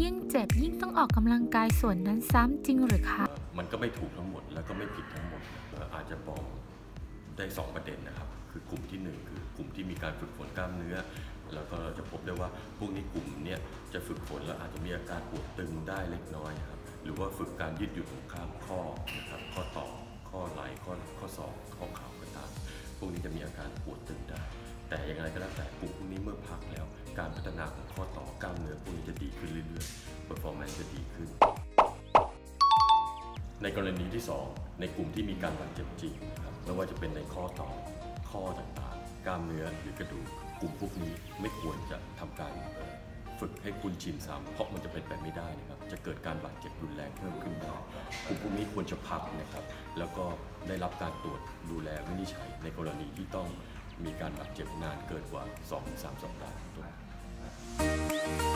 ยิ่งเจ็บยิ่งต้องออกกำลังกายส่วนนั้นซ้ำจริงหรือคะมันก็ไม่ถูกทั้งหมดแล้วก็ไม่ผิดทั้งหมดอาจจะบอกได้2ประเด็นนะครับคือกลุ่มที่1คือกลุ่มที่มีการฝึกฝนกล้ามเนื้อแล้วก็เราจะพบได้ว่าพวกนี้กลุ่มนี้จะฝึกฝนแล้วอาจจะมีอาการปวดตึงได้เล็กน้อยครับหรือว่าฝึกการยืดหยุ่นของข้ามข้อนะครับข้อต่อข้อไหล่ข้อศอกข้อเข่าก็ตามพวกนี้จะมีอาการปวดตึงได้แต่อย่างไรก็แล้วแต่กลุ่มพวกนี้เมื่อพักแล้วการพัฒนาของข้อต่อกล้ามเนื้อพวกนี้จะดีขึ้นเรื่อยๆ performance จะดีขึ้นในกรณีที่2ในกลุ่มที่มีการบาดเจ็บจริงครับไม่ว่าจะเป็นในข้อต่อข้อต่างๆกล้ามเนื้อหรือกระดูกกลุ่มพวกนี้ไม่ควรจะทำการฝึกให้คุ้นชินซ้ำเพราะมันจะเป็นไปไม่ได้นะครับจะเกิดการบาดเจ็บรุนแรงเพิ่มขึ้นได้กลุ่มพวกนี้ควรจะพักนะครับแล้วก็ได้รับการตรวจดูแลวินิจฉัยในกรณีที่ต้องมีการบาดเจ็บนานเกินกว่า 2-3 สัปดาห์